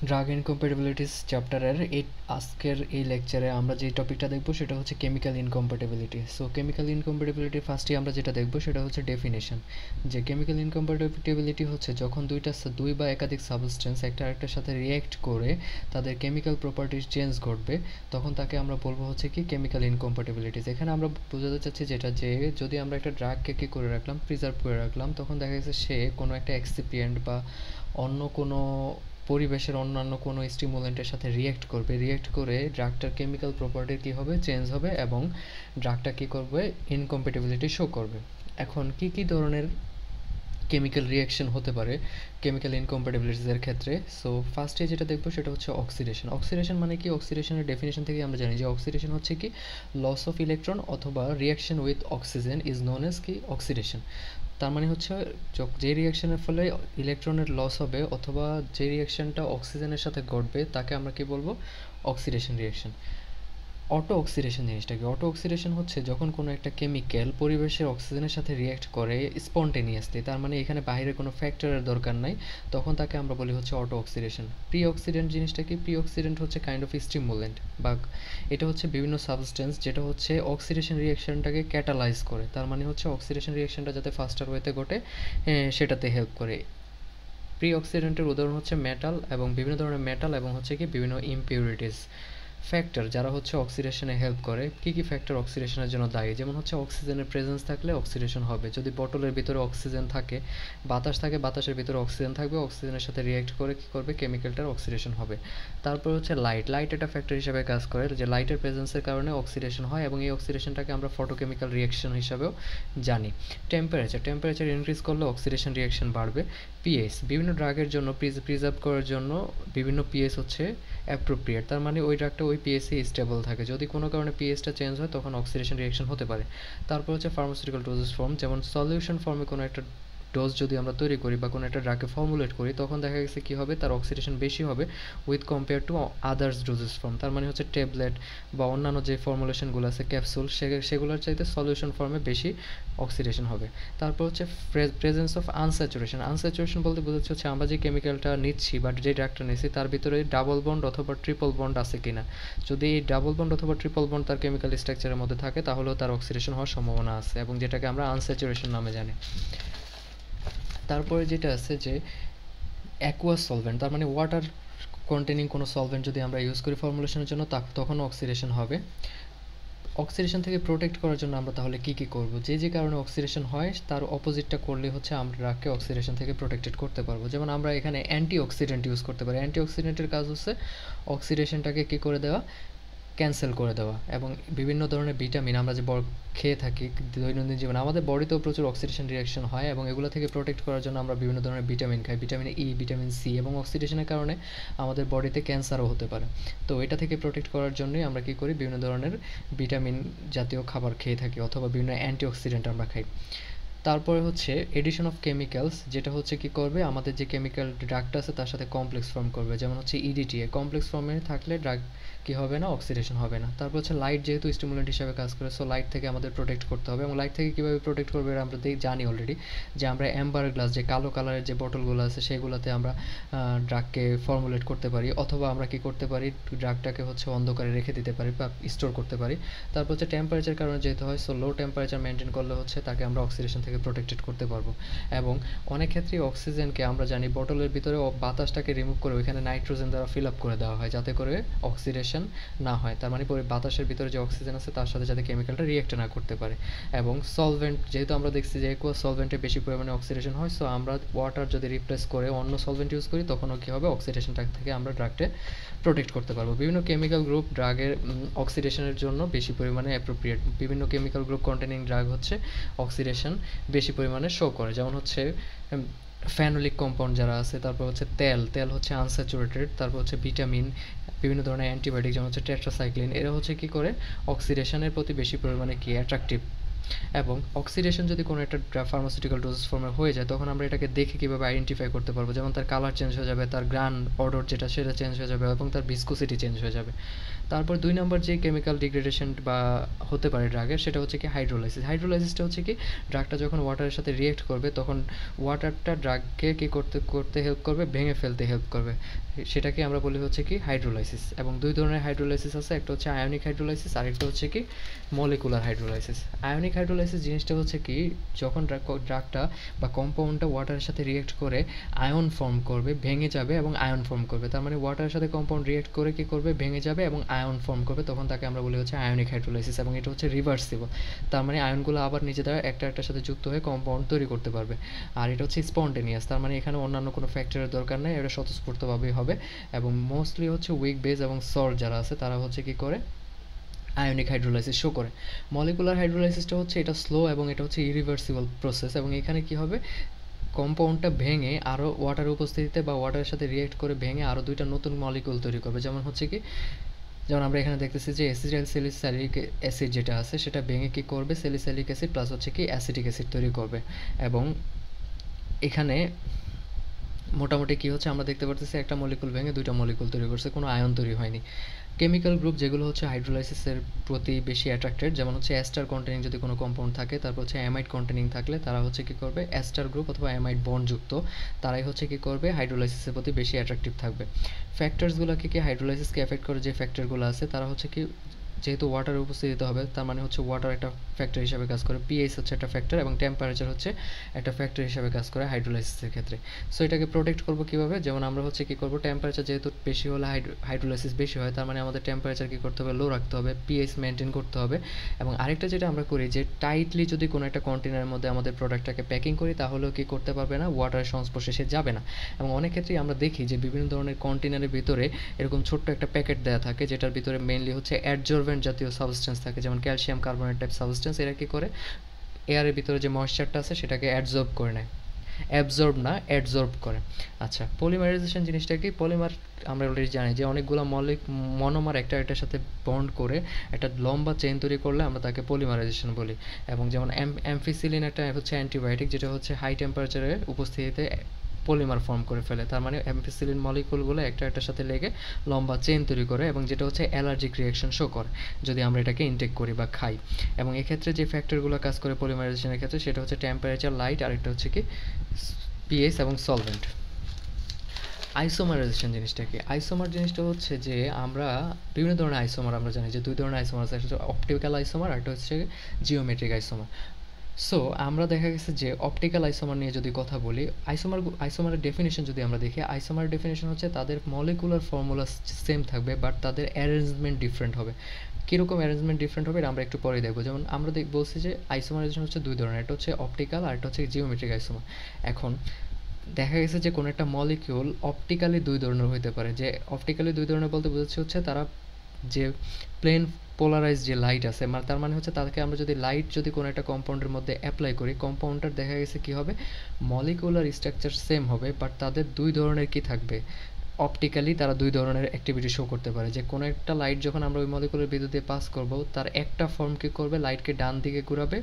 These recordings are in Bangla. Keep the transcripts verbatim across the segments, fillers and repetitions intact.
ড্রাগ ইনকম্প্যাটিবিলিটিস চ্যাপ্টারের এই আজকের এই লেকচারে আমরা যে টপিকটা দেখব সেটা হচ্ছে chemical incompatibility. So chemical incompatibility ফার্স্টে আমরা যেটা দেখব সেটা হচ্ছে ডেফিনেশন। যে কেমিক্যাল ইনকম্প্যাটিবিলিটি হচ্ছে যখন দুইটা দুই বা একাধিক সাবস্টেন্স একটা আরেকটার সাথে রিঅ্যাক্ট করে তাদের কেমিক্যাল প্রপার্টিজ চেঞ্জ ঘটবে, তখন তাকে আমরা বলবো হচ্ছে কি কেমিক্যাল ইনকম্প্যাটিবিলিটিস। এখানে আমরা বোঝাতে চাচ্ছি যেটা যে যদি আমরা একটা ড্রাগকে কী করে রাখলাম, প্রিজার্ভ করে রাখলাম, তখন দেখা গেছে সে কোনো একটা এক্সিপিয়েন্ট বা অন্য কোনো পরিবেশের অন্যান্য কোনো স্টিমুলেন্টের সাথে রিঅ্যাক্ট করবে, রিঅ্যাক্ট করে ড্রাগটার কেমিক্যাল প্রপার্টি কী হবে, চেঞ্জ হবে এবং ড্রাগটা কী করবে, ইনকম্প্যাটিবিলিটি শো করবে। এখন কি কি ধরনের কেমিক্যাল রিঅ্যাকশন হতে পারে কেমিক্যাল ইনকম্প্যাটিবিলিটিসের ক্ষেত্রে? সো ফার্স্টে যেটা দেখবো সেটা হচ্ছে অক্সিডেশন। অক্সিডেশন মানে কি? অক্সিডেশনের ডেফিনেশন থেকে আমরা জানি যে অক্সিডেশন হচ্ছে কি লস অফ ইলেকট্রন অথবা reaction with oxygen is known as কি অক্সিডেশন। তার মানে হচ্ছে যে রিঅ্যাকশনের ফলে ইলেকট্রনের লস হবে অথবা যে রিঅ্যাকশনটা অক্সিজেনের সাথে ঘটবে তাকে আমরা কি বলবো, অক্সিডেশন রিঅ্যাকশন। অটো অক্সিডেশন জিনিসটা কি? অটো অক্সিডেশন হচ্ছে যখন কোনো একটা কেমিক্যাল পরিবেশের অক্সিজেনের সাথে রিঅ্যাক্ট করে স্পন্টেনিয়াসলি, তার মানে এখানে বাইরে কোনো ফ্যাক্টরের দরকার নাই, তখন তাকে আমরা বলি হচ্ছে অটো অক্সিডেশন। প্রি অক্সিডেন্ট জিনিসটা কি? প্রি অক্সিডেন্ট হচ্ছে কাইন্ড অফ স্টিমুলেন্ট বা এটা হচ্ছে বিভিন্ন সাবস্টেন্স যেটা হচ্ছে অক্সিডেশন রিঅ্যাকশনটাকে ক্যাটালাইজ করে, তার মানে হচ্ছে অক্সিডেশন রিঅ্যাকশনটা যাতে ফাস্টার ওয়েতে ঘটে সেটাতে হেল্প করে। প্রি অক্সিডেন্টের উদাহরণ হচ্ছে মেটাল এবং বিভিন্ন ধরনের মেটাল এবং হচ্ছে কি বিভিন্ন ইমপিউরিটিস। ফ্যাক্টর যারা হচ্ছে অক্সিডেশনে হেল্প করে, কী কী ফ্যাক্টর অক্সিডেশনের জন্য দায়ী? যেমন হচ্ছে অক্সিজেনের প্রেজেন্স থাকলে অক্সিডেশন হবে। যদি বটলের ভিতরে অক্সিজেন থাকে, বাতাস থাকে, বাতাসের ভিতরে অক্সিজেন থাকবে, অক্সিজেনের সাথে রিঅ্যাক্ট করে কী করবে, কেমিক্যালটার অক্সিডেশন হবে। তারপর হচ্ছে লাইট। লাইট একটা ফ্যাক্টর হিসাবে কাজ করে, যে লাইটের প্রেজেন্সের কারণে অক্সিডেশন হয় এবং এই অক্সিডেশনটাকে আমরা ফটোকেমিক্যাল রিঅ্যাকশন হিসাবেও জানি। টেম্পারেচার। টেম্পারেচার ইনক্রিজ করলে অক্সিডেশন রিঅ্যাকশন বাড়বে। পিএইচ। বিভিন্ন ড্রাগের জন্য প্রিজার্ভ করার জন্য বিভিন্ন পিএইচ হচ্ছে অ্যাপ্রোপ্রিয়েট, তার মানে ওই ড্রাগটা ওই পিএইচে স্টেবল থাকে। যদি কোনো কারণে পিএইচটা চেঞ্জ হয় তখন অক্সিডেশন রিঅ্যাকশন হতে পারে। তারপর হচ্ছে ফার্মাসিউটিক্যাল ডোজেস ফর্ম, যেমন সলিউশন ফর্মে কোনো একটা ডোজ যদি আমরা তৈরি করি বা কোনো একটা ড্রাগকে ফর্মুলেট করি, তখন দেখা গেছে কী হবে, তার অক্সিডেশন বেশি হবে with compare to others doses form. তার মানে হচ্ছে ট্যাবলেট বা অন্যান্য যে ফর্মুলেশনগুলো আছে ক্যাপসুল, সে সেগুলোর চাইতে সলিউশন ফর্মে বেশি অক্সিডেশন হবে। তারপর হচ্ছে প্রেজেন্স অফ আনস্যাচুরেশন। আনস্যাচুরেশন বলতে বোঝাচ্ছে হচ্ছে আমরা যে কেমিক্যালটা নিচ্ছি বা যে ড্রাগটা নিচ্ছি তার ভিতরে ডাবল বন্ড অথবা ট্রিপল বন্ড আছে কিনা। যদি এই ডাবল বন্ড অথবা ট্রিপল বন্ড তার কেমিক্যাল স্ট্রাকচারের মধ্যে থাকে তাহলেও তার অক্সিডেশন হওয়ার সম্ভাবনা আছে, এবং যেটাকে আমরা আনস্যাচুরেশন নামে জানি। তারপরে যেটা আছে যে অ্যাকুয়াস সলভেন্ট, তার মানে ওয়াটার কন্টেনিং কোনো সলভেন্ট যদি আমরা ইউজ করি ফর্মুলেশনের জন্য তখন অক্সিডেশন হবে। অক্সিডেশন থেকে প্রোটেক্ট করার জন্য আমরা তাহলে কী কী করব? যে যে কারণে অক্সিডেশন হয় তার অপোজিটটা করলে হচ্ছে আমরা ড্রাগকে অক্সিডেশন থেকে প্রোটেক্টেড করতে পারবো। যেমন আমরা এখানে অ্যান্টি অক্সিডেন্ট ইউজ করতে পারি। অ্যান্টি অক্সিডেন্টের কাজ হচ্ছে অক্সিডেশনটাকে কী করে দেওয়া, ক্যান্সেল করে দেওয়া। এবং বিভিন্ন ধরনের ভিটামিন আমরা যে খেয়ে থাকি দৈনন্দিন জীবনে, আমাদের বডিতেও প্রচুর অক্সিডেশন রিঅ্যাকশন হয় এবং এগুলো থেকে প্রোটেক্ট করার জন্য আমরা বিভিন্ন ধরনের ভিটামিন খাই, ভিটামিন ই, ভিটামিন সি, এবং অক্সিডেশনের কারণে আমাদের বডিতে ক্যান্সারও হতে পারে। তো এটা থেকে প্রোটেক্ট করার জন্যই আমরা কী করি, বিভিন্ন ধরনের ভিটামিন জাতীয় খাবার খেয়ে থাকি অথবা বিভিন্ন অ্যান্টিঅক্সিডেন্ট আমরা খাই। তারপরে হচ্ছে এডিশন অফ কেমিক্যালস, যেটা হচ্ছে কি করবে, আমাদের যে কেমিক্যাল ড্রাগটা আছে তার সাথে কমপ্লেক্স ফর্ম করবে। যেমন হচ্ছে ইডিটিএ, কমপ্লেক্স ফর্মে থাকলে ড্রাগ কি হবে না, অক্সিডেশন হবে না। তারপর হচ্ছে লাইট, যেহেতু স্টিমুলেন্ট হিসাবে কাজ করে, সো লাইট থেকে আমাদের প্রোটেক্ট করতে হবে। এবং লাইট থেকে কীভাবে প্রোটেক্ট করবে আমরা জানি অলরেডি, যে আমরা অ্যাম্বার গ্লাস, যে কালো কালারের যে বোতলগুলো আছে সেগুলোতে আমরা ড্রাগকে ফর্মুলেট করতে পারি, অথবা আমরা কি করতে পারি, ড্রাগটাকে হচ্ছে অন্ধকারে রেখে দিতে পারি বা স্টোর করতে পারি। তারপর হচ্ছে টেম্পারেচার কারণে যেতে হয়, সো লো টেম্পারেচার মেনটেন করলে হচ্ছে তাকে আমরা অক্সিডেশন থেকে প্রোটেক্টেড করতে পারবো। এবং অনেক ক্ষেত্রেই অক্সিজেনকে আমরা জানি বোতলের ভিতরে বাতাসটাকে রিমুভ করে ওইখানে নাইট্রোজেন দ্বারা ফিল আপ করে দেওয়া হয় যাতে করে অক্সিডেশন না হয়। তার মানে বাতাসের ভিতরে যে অক্সিজেন আছে তার সাথে যাতে কেমিক্যালটা রিঅ্যাক্ট না করতে পারে। এবং সলভেন্ট, যেহেতু আমরা দেখছি যে একুয়াস সলভেন্টে বেশি পরিমাণে অক্সিডেশন হয়, সো আমরা ওয়াটার যদি রিপ্লেস করে অন্য সলভেন্ট ইউজ করি তখনও কী হবে, অক্সিডেশনটা থেকে আমরা ড্রাগটা প্রোটেক্ট করতে পারবো। বিভিন্ন কেমিক্যাল গ্রুপ ড্রাগের অক্সিডেশনের জন্য বেশি পরিমাণে অ্যাপ্রোপ্রিয়েট। বিভিন্ন কেমিক্যাল গ্রুপ কন্টেনিং ড্রাগ হচ্ছে অক্সিডেশন বেশি পরিমাণে শো করে, যেমন হচ্ছে ফেনোলিক কম্পাউন্ড যারা আছে, তারপর হচ্ছে তেল, তেল হচ্ছে আনস্যাচুরেটেড, তারপর হচ্ছে ভিটামিন, বিভিন্ন ধরনের অ্যান্টিবায়োটিক যেমন হচ্ছে টেট্রাসাইক্লিন, এরা হচ্ছে কী করে, অক্সিডেশনের প্রতি বেশি পরিমাণে কি অ্যাট্রাকটিভ। এবং অক্সিডেশন যদি কোনো একটা ফার্মাসিউটিক্যাল ডোজ ফর্মে হয়ে যায় তখন আমরা এটাকে দেখে কীভাবে আইডেন্টিফাই করতে পারবো, যেমন তার কালার চেঞ্জ হয়ে যাবে, তার গ্রান অর্ডার যেটা সেটা চেঞ্জ হয়ে যাবে এবং তার ভিসকোসিটি চেঞ্জ হয়ে যাবে। তারপর দুই নম্বর যে কেমিক্যাল ডিগ্রেডেশন বা হতে পারে ড্রাগের সেটা হচ্ছে কি হাইড্রোলাইসিস। হাইড্রোলাইসিসটা হচ্ছে কি ড্রাগটা যখন ওয়াটারের সাথে রিয়েক্ট করবে তখন ওয়াটারটা ড্রাগকে কী করতে করতে হেল্প করবে, ভেঙে ফেলতে হেল্প করবে, সেটাকে আমরা বলি হচ্ছে কি হাইড্রোলাইসিস। এবং দুই ধরনের হাইড্রোলাইসিস আছে, একটা হচ্ছে আয়নিক হাইড্রোলাইসিস আর একটা হচ্ছে কি মলিকুলার হাইড্রোলাইসিস। আয়নিক হাইড্রোলাইসিস জিনিসটা হচ্ছে কি যখন ড্রাগটা বা কম্পাউন্ডটা ওয়াটারের সাথে রিয়েক্ট করে আয়ন ফর্ম করবে, ভেঙে যাবে এবং আয়ন ফর্ম করবে। তার মানে ওয়াটারের সাথে কম্পাউন্ড রিয়েক্ট করে কী করবে, ভেঙে যাবে এবং আয়ন ফর্ম করবে, তখন তাকে আমরা বলি হচ্ছে আয়নিক হাইড্রোলাইসিস। এবং এটা হচ্ছে রিভার্সিবল, তার মানে আয়নগুলো আবার নিজেরা একটা একটার সাথে যুক্ত হয়ে কম্পাউন্ড তৈরি করতে পারবে। আর এটা হচ্ছে স্পন্টেনিয়াস, তার মানে এখানে অন্যান্য কোনো ফ্যাক্টরের দরকার নেই, এটা স্বতঃস্ফূর্তভাবেই হবে। এবং মোস্টলি হচ্ছে উইক বেস এবং সল্ট যারা আছে তারা হচ্ছে কি করে আয়নিক হাইড্রোলাইসিস শো করে। মলিকুলার হাইড্রোলাইসিসটা হচ্ছে এটা স্লো এবং এটা হচ্ছে ইরিভার্সিবল প্রসেস। এবং এখানে কি হবে, কম্পাউন্ডটা ভেঙে আরও ওয়াটার উপস্থিতিতে বা ওয়াটারের সাথে রিয়েক্ট করে ভেঙে আরও দুইটা নতুন মলিকুল তৈরি করবে। যেমন হচ্ছে কি, যেমন আমরা এখানে দেখতেছি যে অ্যাসিটাইল স্যালিসাইলিক অ্যাসিড যেটা আছে সেটা ভেঙে কি করবে, স্যালিসাইলিক অ্যাসিড প্লাস হচ্ছে কি অ্যাসিটিক অ্যাসিড তৈরি করবে। এবং এখানে মোটামুটি কী হচ্ছে, আমরা দেখতে পারতেছি একটা মলিকুল ভেঙে দুইটা মলিকুল তৈরি করছে, কোনো আয়ন তৈরি হয়নি। কেমিক্যাল গ্রুপ যেগুলো হচ্ছে হাইড্রোলাইসিসের প্রতি বেশি অ্যাট্রাক্টেড, যেমন হচ্ছে অ্যাস্টার কন্টেনিং যদি কোনো কম্পাউন্ড থাকে, তারপর হচ্ছে অ্যামাইড কন্টেনিং থাকলে তারা হচ্ছে কী করবে, অ্যাস্টার গ্রুপ অথবা অ্যামাইড বন্ডযুক্ত তারাই হচ্ছে কী করবে, হাইড্রোলাইসিসের প্রতি বেশি অ্যাট্রাকটিভ থাকবে। ফ্যাক্টরসগুলোকে কি হাইড্রোলাইসিসকে এফেক্ট করে, যে ফ্যাক্টরগুলো আছে তারা হচ্ছে কি, যেহেতু ওয়াটারের উপস্থিতিতে হবে তার মানে হচ্ছে ওয়াটার একটা ফ্যাক্টর হিসাবে কাজ করে, পিএইচ হচ্ছে একটা ফ্যাক্টর এবং টেম্পারেচার হচ্ছে একটা ফ্যাক্টর হিসাবে কাজ করে হাইড্রোলাইসিসের ক্ষেত্রে। সো এটাকে প্রোটেক্ট করবো কীভাবে, যেমন আমরা হচ্ছে কী করবো, টেম্পারেচার যেহেতু বেশি হলে হাইড্রোলাইসিস বেশি হয়, তার মানে আমাদের টেম্পারেচার কী করতে হবে, লো রাখতে হবে, পিএইচ মেনটেন করতে হবে। এবং আরেকটা যেটা আমরা করি যে টাইটলি যদি কোনো একটা কন্টেনারের মধ্যে আমাদের প্রোডাক্টটাকে প্যাকিং করি তাহলেও কী করতে পারবে না, ওয়াটারের সংস্পর্শে সে যাবে না। এবং অনেক ক্ষেত্রেই আমরা দেখি যে বিভিন্ন ধরনের কন্টেনারের ভিতরে এরকম ছোট্ট একটা প্যাকেট দেওয়া থাকে যেটার ভিতরে মেইনলি হচ্ছে অ্যাডজর্ভেন্ট জাতীয় সাবস্টেন্স থাকে, যেমন ক্যালসিয়াম কার্বনেট টাইপ সাবস্টেন্স। এরা কী করে, এয়ারের ভিতরে যে ময়েশ্চারটা আছে সেটাকে অ্যাবজর্ব করে নেয়, অ্যাবজর্ব না অ্যাডজর্ব করে। আচ্ছা, পলিমারাইজেশন জিনিসটা কি, পলিমার আমরা অলরেডি জানি যে অনেকগুলো মলিক মনোমার একটা একটার সাথে বন্ড করে একটা লম্বা চেইন তৈরি করলে আমরা তাকে পলিমারাইজেশন বলি। এবং যেমন অ্যাম্ফিসিলিন একটা হচ্ছে অ্যান্টিবায়োটিক যেটা হচ্ছে হাই টেম্পারেচারের উপস্থিতিতে পলিমার ফর্ম করে ফেলে, তার মানে অ্যাম্ফিসিলিন মলিকুলগুলো একটা একটার সাথে লেগে লম্বা চেইন তৈরি করে এবং যেটা হচ্ছে অ্যালার্জিক রিয়াকশন শো করে যদি আমরা এটাকে ইনটেক করি বা খাই। এবং এক্ষেত্রে যে ফ্যাক্টরগুলো কাজ করে পলিমারাইজেশনের ক্ষেত্রে সেটা হচ্ছে টেম্পারেচার, লাইট, আর একটা হচ্ছে কি পিএইচ এবং সলভেন্ট। আইসোমারাইজেশন জিনিসটা কি, আইসোমার জিনিসটা হচ্ছে যে আমরা বিভিন্ন ধরনের আইসোমার আমরা জানি যে দুই ধরনের আইসোমার আছে, একটা হচ্ছে অপটিক্যাল আইসোমার আর একটা হচ্ছে জিওমেট্রিক আইসোমার। সো আমরা দেখা গেছে যে অপটিক্যাল আইসোমার নিয়ে যদি কথা বলি, আইসোমার আইসোমারের ডেফিনেশন যদি আমরা দেখি, আইসোমারের ডেফিনেশন হচ্ছে তাদের মলিকুলার ফর্মুলা সেম থাকবে বাট তাদের অ্যারেঞ্জমেন্ট ডিফারেন্ট হবে। কীরকম অ্যারেঞ্জমেন্ট ডিফারেন্ট হবে এটা আমরা একটু পরে দেখবো। যেমন আমরা দেখ বলছি যে আইসোমারাইজেশন হচ্ছে দুই ধরনের, একটা হচ্ছে অপটিক্যাল আর একটা হচ্ছে জিওমেট্রিক আইসোমার। এখন দেখা গেছে যে কোনো একটা মলিকিউল অপটিক্যালি দুই ধরনের হতে পারে, যে অপটিক্যালি দুই ধরনের বলতে বোঝাচ্ছে হচ্ছে তারা যে প্লেন পোলারাইজ যে লাইট আছে, মানে তার মানে হচ্ছে তাদেরকে আমরা যদি লাইট যদি কোনো একটা কম্পাউন্ডের মধ্যে অ্যাপ্লাই করি, কম্পাউন্ডটার দেখা গেছে কী হবে, মলিকুলার স্ট্রাকচার সেম হবে বাট তাদের দুই ধরনের কি থাকবে, অপটিক্যালি তারা দুই ধরনের অ্যাক্টিভিটি শো করতে পারে। যে কোনো একটা লাইট যখন আমরা ওই মলিকুলের ভিতর দিয়ে পাস করব, তার একটা ফর্ম কী করবে, লাইটকে ডান দিকে ঘোরাবে,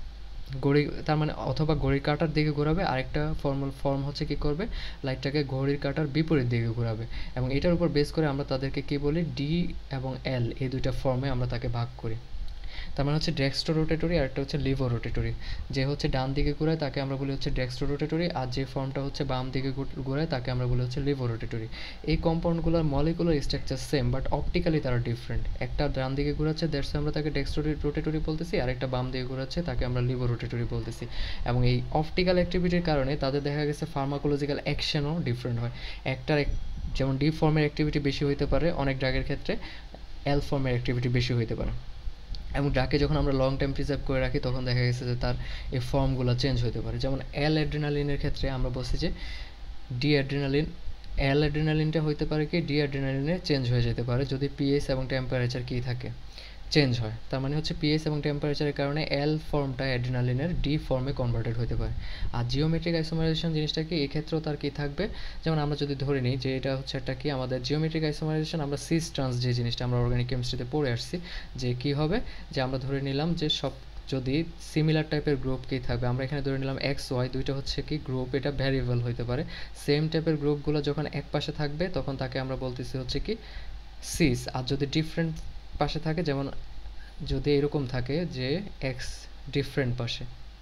ঘড়ি তার মানে অথবা ঘড়ির কাঁটার দিকে ঘোরাবে, আরেকটা ফর্মাল ফর্ম হচ্ছে কী করবে, লাইটটাকে ঘড়ির কাঁটার বিপরীত দিকে ঘোরাবে। এবং এটার উপর বেস করে আমরা তাদেরকে কী বলি, ডি এবং এল এই দুইটা ফর্মে আমরা তাকে ভাগ করি। তার মানে হচ্ছে ডেক্সট্রো রোটেটরি আর একটা হচ্ছে লিভো রোটেটরি। যে হচ্ছে ডান দিকে ঘোরায় তাকে আমরা বলি হচ্ছে ডেক্সট্রো রোটেটরি, আর যে ফর্মটা হচ্ছে বাম দিকে ঘোরায় তাকে আমরা বলি হচ্ছে লিভো রোটেটরি। এই কম্পাউন্ডগুলোর molecular structure same but optically তারা ডিফারেন্ট। একটা ডান দিকে ঘোরাচ্ছে দ্যাটস আমরা তাকে ডেক্সট্রো রোটেটরি বলতেছি, আর একটা বাম দিকে ঘোরাচ্ছে তাকে আমরা লিভো রোটেটরি বলতেছি। এবং এই অপটিক্যাল অ্যাক্টিভিটির কারণে তাদের দেখা গেছে ফার্মাকোলজিক্যাল অ্যাকশনও ডিফারেন্ট হয়। একটার যেমন ডি ফর্মের অ্যাক্টিভিটি বেশি হইতে পারে অনেক ড্রাগের ক্ষেত্রে, এল ফর্মের অ্যাক্টিভিটি বেশি হইতে পারে। এবং ড্রাগকে যখন আমরা লং টাইম প্রিজার্ভ করে রাখি তখন দেখা গেছে যে তার এই ফর্মগুলো চেঞ্জ হতে পারে। যেমন এল অ্যাড্রিনালিনের ক্ষেত্রে আমরা বলছি যে ডি অ্যাড্রিনালিন, এল অ্যাড্রিনালিনটা হইতে পারে কি ডি অ্যাড্রিনালিনে চেঞ্জ হয়ে যেতে পারে যদি পিএইচ এবং টেম্পারেচার কী থাকে, চেঞ্জ হয়। তার মানে হচ্ছে পিএইচ এবং টেম্পারেচারের কারণে এল ফর্মটা অ্যাড্রিনালিনের ডি ফর্মে কনভার্টেড হতে পারে। আর জিওমেট্রিক আইসোমারাইজেশন জিনিসটা কি, এই ক্ষেত্রেও তার কী থাকবে, যেমন আমরা যদি ধরে নিই যে এটা হচ্ছে একটা কি আমাদের জিওমেট্রিক আইসোমারাইজেশন, আমরা সিস ট্রান্স যে জিনিসটা আমরা অর্গানিক কেমিস্ট্রিতে পড়ে আসছি, যে কী হবে, যে আমরা ধরে নিলাম যে সব যদি সিমিলার টাইপের গ্রুপ কী থাকবে, আমরা এখানে ধরে নিলাম এক্স ওয়াই দুইটা হচ্ছে কি গ্রুপ, এটা ভ্যারিয়েবল হইতে পারে। সেম টাইপের গ্রুপগুলো যখন এক পাশে থাকবে তখন তাকে আমরা বলতেছি হচ্ছে কি সিস, আর যদি ডিফারেন্ট পাশে থাকে, যেমন যদি এরকম থাকে যে এক্স ডিফারেন্ট পাশে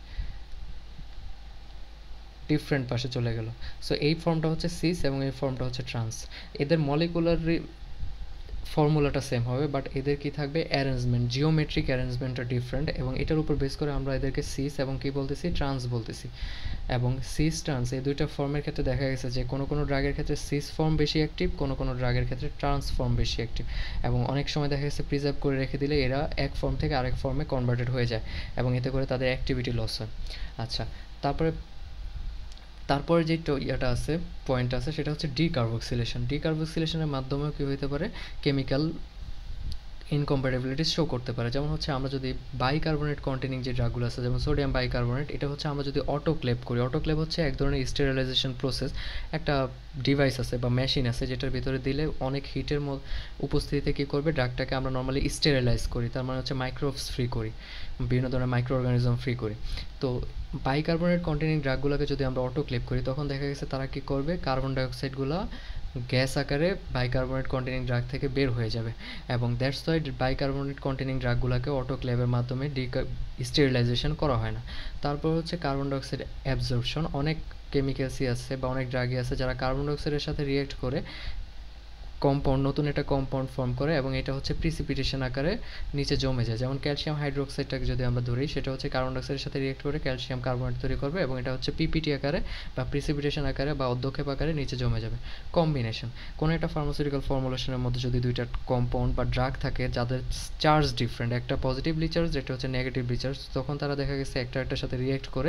ডিফারেন্ট পাশে চলে গেল, সো এই ফর্মটা হচ্ছে সিস এবং এই ফর্মটা হচ্ছে ট্রান্স। এদের মলিকুলার ফর্মুলাটা সেম হবে, বাট এদের কি থাকবে, অ্যারেঞ্জমেন্ট, জিওমেট্রিক অ্যারেঞ্জমেন্টটা ডিফারেন্ট, এবং এটার উপর বেস করে আমরা এদেরকে সিস এবং কি বলতেছি, ট্রান্স বলতেছি। এবং সিস ট্রান্স এই দুইটা ফর্মের ক্ষেত্রে দেখা গেছে যে কোনো কোনো ড্রাগের ক্ষেত্রে সিস ফর্ম বেশি অ্যাক্টিভ, কোনো কোনো ড্রাগের ক্ষেত্রে ট্রান্স ফর্ম বেশি অ্যাক্টিভ, এবং অনেক সময় দেখা গেছে প্রিজার্ভ করে রেখে দিলে এরা এক ফর্ম থেকে আরেক ফর্মে কনভার্টেড হয়ে যায় এবং এতে করে তাদের অ্যাক্টিভিটি লস হয়। আচ্ছা, তারপরে তারপরে যে ইয়েটা আছে, পয়েন্ট আছে, সেটা হচ্ছে ডিকার্বক্সিলেশন। ডিকার্বক্সিলেশনের মাধ্যমেও কী হতে পারে, কেমিক্যাল ইনকম্প্যাটিবিলিটি শো করতে পারে। যেমন হচ্ছে আমরা যদি বাইকার্বনেট কন্টেনিং যে ড্রাগগুলো আছে, যেমন সোডিয়াম বাইকার্বনেট, এটা হচ্ছে আমরা যদি অটোক্লেভ করি, অটোক্লেভ হচ্ছে এক ধরনের স্টেরিলাইজেশন প্রসেস, একটা ডিভাইস আছে বা মেশিন আছে যেটার ভিতরে দিলে অনেক হিটের উপস্থিতিতে কী করবে, ড্রাগটাকে আমরা নর্মালি স্টেরিলাইজ করি, তার মানে হচ্ছে মাইক্রোভস ফ্রি করি, বিভিন্ন ধরনের মাইক্রো অর্গানিজম ফ্রি করি। তো বাইকার্বনেট কন্টেনিং ড্রাগগুলোকে যদি আমরা অটোক্লেভ করি, তখন দেখা গেছে তারা কী করবে, কার্বন ডাইঅক্সাইডগুলো গ্যাস আকারে বাইকার্বনেট কন্টেনিং ড্রাগ থেকে বের হয়ে যাবে, এবং দ্যাটস ওয়াই বাইকার্বনেট কন্টেনিং ড্রাগগুলোকে অটোক্লেভের মাধ্যমে ডি স্টেরিলাইজেশন করা হয় না। তারপর হচ্ছে কার্বন ডাইঅক্সাইড অ্যাবজর্পশন। অনেক কেমিক্যালসই আছে বা অনেক ড্রাগই আছে যারা কার্বন ডাইঅক্সাইডের সাথে রিয়েক্ট করে কম্পাউন্ড, নতুন একটা কম্পাউন্ড ফর্ম করে, এবং এটা হচ্ছে প্রিসিপিটেশন আকারে নিচে জমে যায়। যেমন ক্যালসিয়াম হাইড্রোক্সাইডটাকে যদি আমরা ধরি, সেটা হচ্ছে কার্বন ডাইঅক্সাইডের সাথে রিয়েক্ট করে ক্যালসিয়াম কার্বনেট তৈরি করবে, এবং এটা হচ্ছে পিপিটি আকারে বা প্রিসিপিটেশন আকারে বা অধ্যক্ষেপ আকারে নিচে জমে যাবে। কম্বিনেশন, কোনো একটা ফার্মাসিউটিক্যাল ফর্মুলেশনের মধ্যে যদি দুইটা কম্পাউন্ড বা ড্রাগ থাকে যাদের চার্জ ডিফারেন্ট, একটা পজিটিভলি চার্জ, যেটা হচ্ছে নেগেটিভলি চার্জ, তখন তারা দেখা গেছে একটা একটার সাথে রিয়েক্ট করে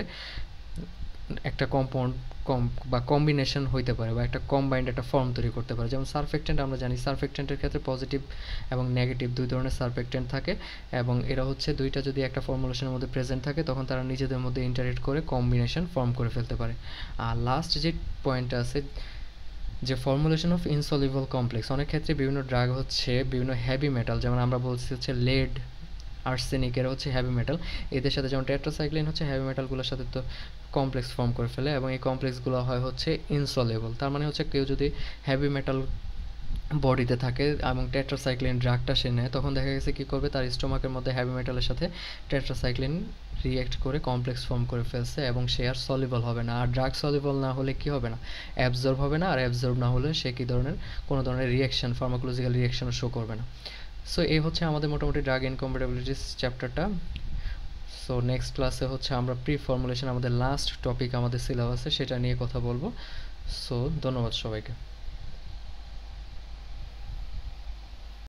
একটা কম্পাউন্ড কম বা কম্বিনেশন হইতে পারে বা একটা কম্বাইন্ড একটা ফর্ম তৈরি করতে পারে। যেমন সারফেক্টেন্ট, আমরা জানি সারফেক্টেন্টের ক্ষেত্রে পজিটিভ এবং নেগেটিভ দুই ধরনের সারফেক্টেন্ট থাকে, এবং এরা হচ্ছে দুইটা যদি একটা ফর্মুলেশনের মধ্যে প্রেজেন্ট থাকে তখন তারা নিজেদের মধ্যে ইন্টারেক্ট করে কম্বিনেশন ফর্ম করে ফেলতে পারে। আর লাস্ট যে পয়েন্টটা আছে, যে ফর্মুলেশন অফ ইনসলিবল কমপ্লেক্স, অনেক ক্ষেত্রে বিভিন্ন ড্রাগ হচ্ছে বিভিন্ন হেভি মেটাল, যেমন আমরা বলছি হচ্ছে লেড, আর্সেনিক, এরা হচ্ছে হেভি মেটাল, এদের সাথে যেমন টেট্রাসাইক্লিন হচ্ছে হেভি মেটালগুলোর সাথে তো কমপ্লেক্স ফর্ম করে ফেলে, এবং এই কমপ্লেক্সগুলো হয় হচ্ছে ইনসলেবল। তার মানে হচ্ছে কেউ যদি হেভি মেটাল বডিতে থাকে এবং টেট্রাসাইক্লিন ড্রাগটা সে নেয়, তখন দেখা গেছে কী করবে, তার স্টোমাকের মধ্যে হেভি মেটালের সাথে টেট্রাসাইক্লিন রিয়েক্ট করে কমপ্লেক্স ফর্ম করে ফেলছে, এবং সে আর সলিবল হবে না। আর ড্রাগ সলিবল না হলে কি হবে না, অ্যাবজর্ব হবে না, আর অ্যাবজর্ব না হলে সে কী ধরনের কোনো ধরনের রিয়াকশন, ফার্মাকোলজিক্যাল রিয়াকশন শো করবে না। সো এই হচ্ছে আমাদের মোটামুটি ড্রাগ ইনকম্প্যাটিবিলিটিস চ্যাপ্টারটা। সো নেক্সট ক্লাসে হচ্ছে আমরা প্রি ফর্মুলেশন, আমাদের লাস্ট টপিক আমাদের সিলেবাসে, সেটা নিয়ে কথা বলবো। সো ধন্যবাদ সবাইকে।